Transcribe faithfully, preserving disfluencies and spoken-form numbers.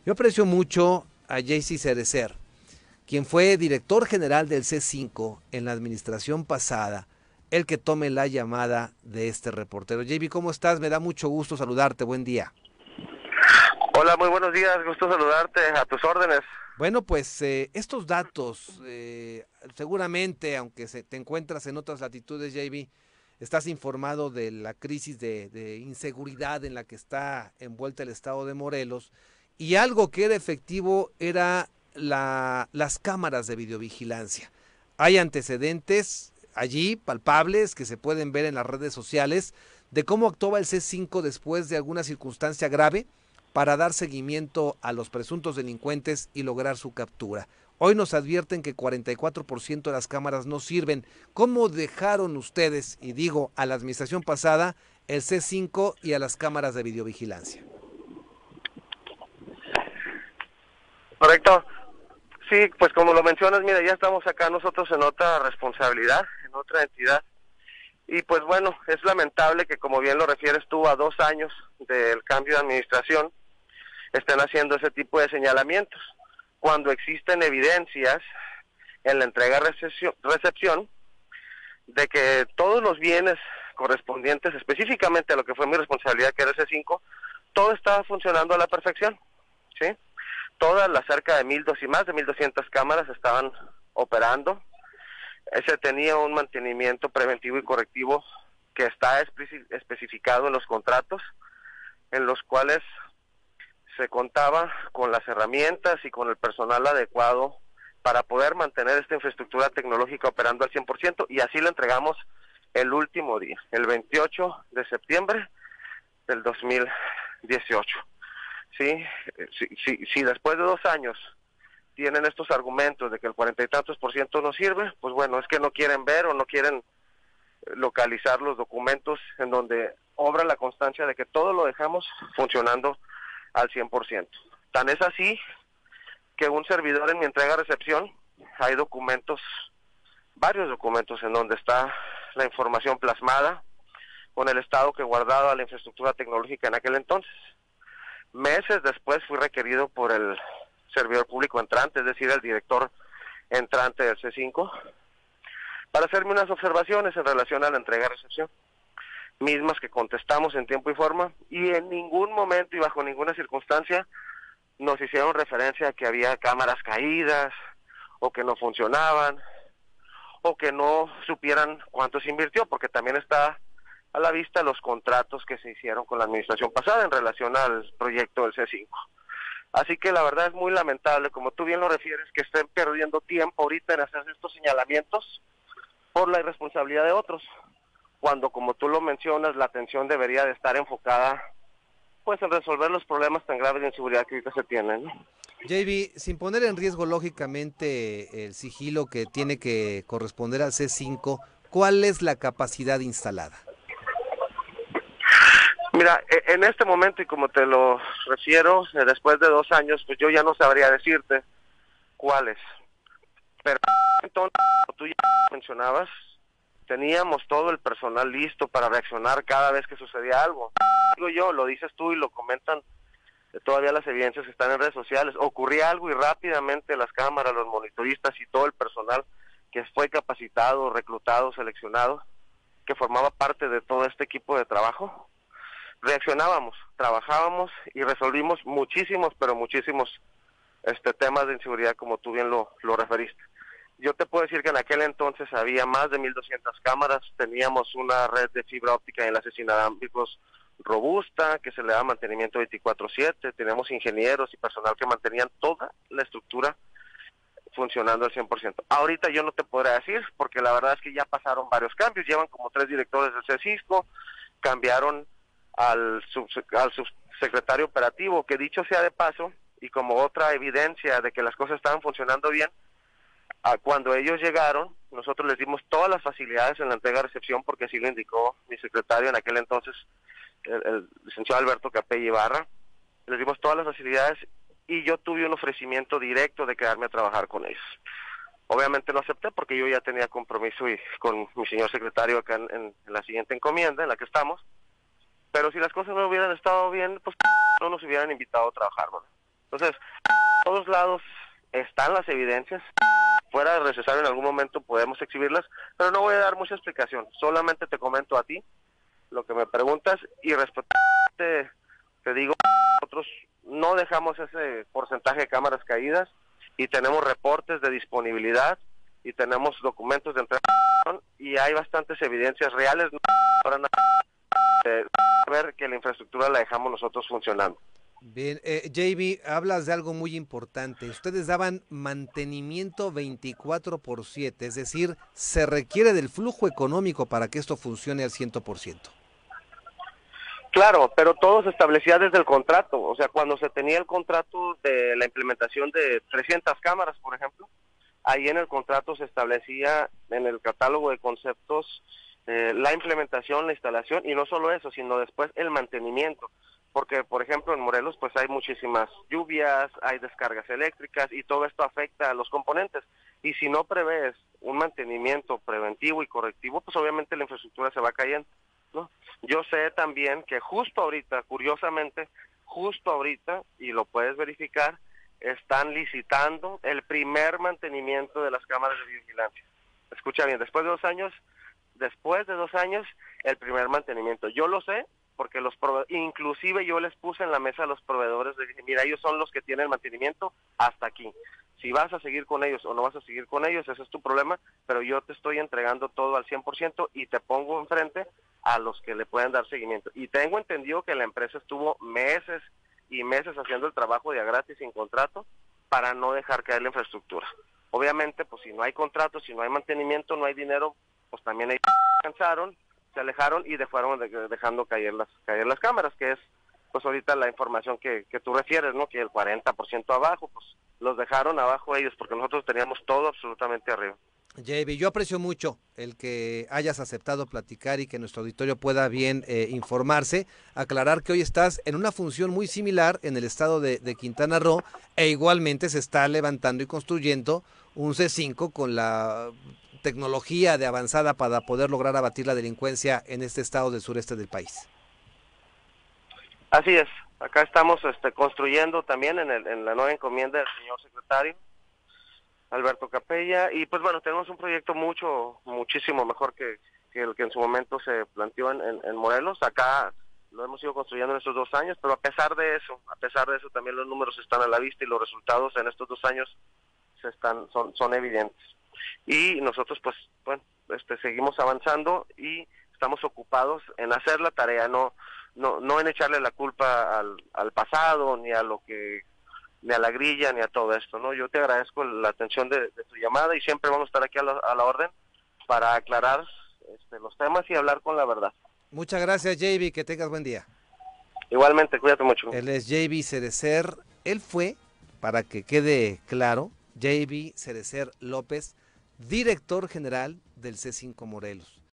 Yo aprecio mucho a Jaycee Cerecer, quien fue director general del C cinco en la administración pasada, el que tome la llamada de este reportero. J B, ¿cómo estás? Me da mucho gusto saludarte. Buen día. Hola, muy buenos días, gusto saludarte, a tus órdenes. Bueno, pues eh, estos datos, eh, seguramente, aunque se, te encuentras en otras latitudes, J B, estás informado de la crisis de, de inseguridad en la que está envuelta el estado de Morelos, y algo que era efectivo era la, las cámaras de videovigilancia. Hay antecedentes allí, palpables, que se pueden ver en las redes sociales, de cómo actuaba el C cinco después de alguna circunstancia grave para dar seguimiento a los presuntos delincuentes y lograr su captura. Hoy nos advierten que cuarenta y cuatro por ciento de las cámaras no sirven. ¿Cómo dejaron ustedes, y digo a la administración pasada, el C cinco y a las cámaras de videovigilancia? Correcto. Sí, pues como lo mencionas, mira, ya estamos acá nosotros en otra responsabilidad, en otra entidad. Y pues bueno, es lamentable que, como bien lo refieres tú, a dos años del cambio de administración, estén haciendo ese tipo de señalamientos, cuando existen evidencias en la entrega-recepción de que todos los bienes correspondientes específicamente a lo que fue mi responsabilidad, que era el C cinco, todo estaba funcionando a la perfección, ¿sí? Todas las cerca de mil dos y más de mil doscientas cámaras estaban operando. Se tenía un mantenimiento preventivo y correctivo que está especificado en los contratos, en los cuales se contaba con las herramientas y con el personal adecuado para poder mantener esta infraestructura tecnológica operando al cien por ciento, y así lo entregamos el último día, el veintiocho de septiembre del dos mil dieciocho. Sí, sí, sí, sí, después de dos años tienen estos argumentos de que el cuarenta y tantos por ciento no sirve, pues bueno, es que no quieren ver o no quieren localizar los documentos en donde obra la constancia de que todo lo dejamos funcionando al cien por ciento. Tan es así que un servidor en mi entrega-recepción, hay documentos, varios documentos en donde está la información plasmada con el estado que guardaba la infraestructura tecnológica en aquel entonces. Meses después fui requerido por el servidor público entrante, es decir, el director entrante del C cinco, para hacerme unas observaciones en relación a la entrega-recepción, mismas que contestamos en tiempo y forma, y en ningún momento y bajo ninguna circunstancia nos hicieron referencia a que había cámaras caídas, o que no funcionaban, o que no supieran cuánto se invirtió, porque también está a la vista los contratos que se hicieron con la administración pasada en relación al proyecto del C cinco. Así que la verdad es muy lamentable, como tú bien lo refieres, que estén perdiendo tiempo ahorita en hacer estos señalamientos por la irresponsabilidad de otros, cuando, como tú lo mencionas, la atención debería de estar enfocada pues en resolver los problemas tan graves de inseguridad que ahorita se tienen, ¿no? J B, sin poner en riesgo lógicamente el sigilo que tiene que corresponder al C cinco, ¿cuál es la capacidad instalada? Mira, en este momento, y como te lo refiero, después de dos años, pues yo ya no sabría decirte cuáles. Pero entonces, como tú ya mencionabas, teníamos todo el personal listo para reaccionar cada vez que sucedía algo. Digo yo, lo dices tú y lo comentan todavía las evidencias que están en redes sociales. Ocurría algo y rápidamente las cámaras, los monitoristas y todo el personal que fue capacitado, reclutado, seleccionado, que formaba parte de todo este equipo de trabajo, reaccionábamos, trabajábamos y resolvimos muchísimos, pero muchísimos este temas de inseguridad, como tú bien lo, lo referiste. Yo te puedo decir que en aquel entonces había más de mil doscientas cámaras, teníamos una red de fibra óptica y enlaces inalámbricos robusta, que se le da mantenimiento veinticuatro siete, teníamos ingenieros y personal que mantenían toda la estructura funcionando al cien por ciento. Ahorita yo no te podré decir, porque la verdad es que ya pasaron varios cambios, llevan como tres directores del C-Cisco, cambiaron al, sub, al subsecretario operativo, que dicho sea de paso, y como otra evidencia de que las cosas estaban funcionando bien, a cuando ellos llegaron, nosotros les dimos todas las facilidades en la entrega-recepción, porque así lo indicó mi secretario en aquel entonces, el, el licenciado Alberto Capella Ibarra, les dimos todas las facilidades y yo tuve un ofrecimiento directo de quedarme a trabajar con ellos. Obviamente no acepté porque yo ya tenía compromiso y con mi señor secretario acá en, en, en la siguiente encomienda en la que estamos, pero si las cosas no hubieran estado bien, pues no nos hubieran invitado a trabajar, ¿no? Entonces, a todos lados están las evidencias, fuera necesario en algún momento podemos exhibirlas, pero no voy a dar mucha explicación, solamente te comento a ti lo que me preguntas y respecto te, te digo, nosotros no dejamos ese porcentaje de cámaras caídas y tenemos reportes de disponibilidad y tenemos documentos de entrega y hay bastantes evidencias reales para ver que la infraestructura la dejamos nosotros funcionando. Bien, eh, J B, hablas de algo muy importante. Ustedes daban mantenimiento veinticuatro por siete, es decir, se requiere del flujo económico para que esto funcione al cien por ciento. Claro, pero todo se establecía desde el contrato, o sea, cuando se tenía el contrato de la implementación de trescientas cámaras, por ejemplo, ahí en el contrato se establecía en el catálogo de conceptos eh, la implementación, la instalación, y no solo eso, sino después el mantenimiento, porque, por ejemplo, en Morelos pues hay muchísimas lluvias, hay descargas eléctricas, y todo esto afecta a los componentes, y si no prevés un mantenimiento preventivo y correctivo, pues obviamente la infraestructura se va cayendo, ¿no? Yo sé también que justo ahorita, curiosamente, justo ahorita, y lo puedes verificar, están licitando el primer mantenimiento de las cámaras de vigilancia. Escucha bien, después de dos años, después de dos años, el primer mantenimiento. Yo lo sé, porque los inclusive yo les puse en la mesa a los proveedores, de dije, mira, ellos son los que tienen el mantenimiento hasta aquí. Si vas a seguir con ellos o no vas a seguir con ellos, ese es tu problema, pero yo te estoy entregando todo al cien por ciento y te pongo enfrente a los que le pueden dar seguimiento. Y tengo entendido que la empresa estuvo meses y meses haciendo el trabajo de a gratis sin contrato para no dejar caer la infraestructura. Obviamente, pues si no hay contrato, si no hay mantenimiento, no hay dinero, pues también ellos cansaron, se alejaron y fueron dejando caer las caer las cámaras, que es pues ahorita la información que, que tú refieres, ¿no? Que el cuarenta por ciento abajo, pues los dejaron abajo ellos, porque nosotros teníamos todo absolutamente arriba. J B, yo aprecio mucho el que hayas aceptado platicar y que nuestro auditorio pueda bien eh, informarse, aclarar que hoy estás en una función muy similar en el estado de, de Quintana Roo e igualmente se está levantando y construyendo un C cinco con la tecnología de avanzada para poder lograr abatir la delincuencia en este estado del sureste del país. Así es, acá estamos este, construyendo también en, el, en la nueva encomienda del señor secretario Alberto Capella, y pues bueno, tenemos un proyecto mucho, muchísimo mejor que, que el que en su momento se planteó en, en, en Morelos. Acá lo hemos ido construyendo en estos dos años, pero a pesar de eso, a pesar de eso también los números están a la vista y los resultados en estos dos años se están, son, son evidentes. Y nosotros pues, bueno, este, seguimos avanzando y estamos ocupados en hacer la tarea, no, no, no en echarle la culpa al, al pasado, ni a lo que ni a la grilla, ni a todo esto, ¿no? Yo te agradezco la atención de, de tu llamada y siempre vamos a estar aquí a la, a la orden para aclarar este, los temas y hablar con la verdad. Muchas gracias, J B, que tengas buen día. Igualmente, cuídate mucho. Él es J B Cerecer, él fue, para que quede claro, J B Cerecer López, director general del C cinco Morelos.